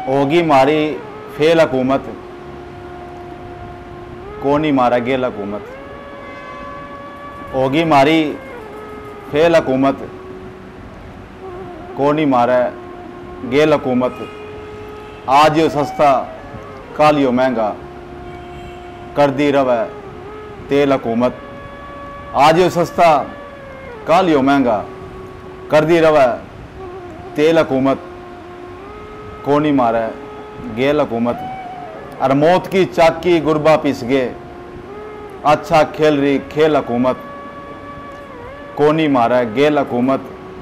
होगी मारी फेल हुकूमत, को नहीं मारा गेल हुकूमत। होगी मारी फेल हुकूमत, को नहीं मारा गेल हुकूमत। आज यो सस्ता कल यो महंगा, कर दी रवे तेल हुकूमत। आज यो सस्ता कल यो महंगा, कर दी रवे तेल हुकूमत। को नहीं मारे गेल हुकूमत। और मौत की चाकी गुरबा पिस गे, अच्छा खेल रही खेल हुकूमत। को नहीं मारे गेल हुकूमत।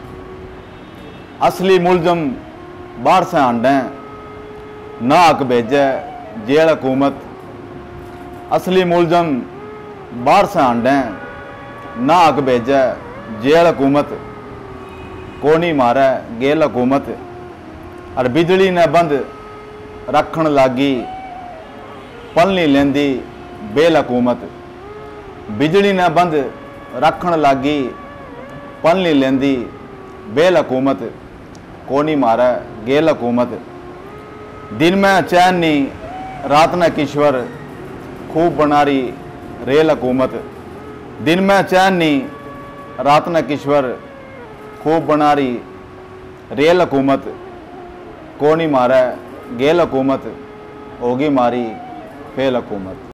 असली मुलजम बाहर से आंडे, ना हक भेजे जेल हुकूमत। असली मुलजम बाहर से आंडे, ना हक भेजे जेल हुकूमत। को नहीं मारे गेल हुकूमत। और बिजली ने बंद रखन लागी, पल नहीं लेंदी बेल हुकूमत। बिजली ने बंद रखन लागी, पल नहीं लेंदी बेल हुकूमत। को नहीं मारे गेल हुकूमत। दिन में चैन नहीं रात न किश्वर, खूब बनारी रेल हुकूमत। दिन में चैन नहीं रात न किश्वर, खूब बनारी रेल हुकूमत। को नहीं मारा गेल हुकूमत। होगी मारी फेल हुकूमत।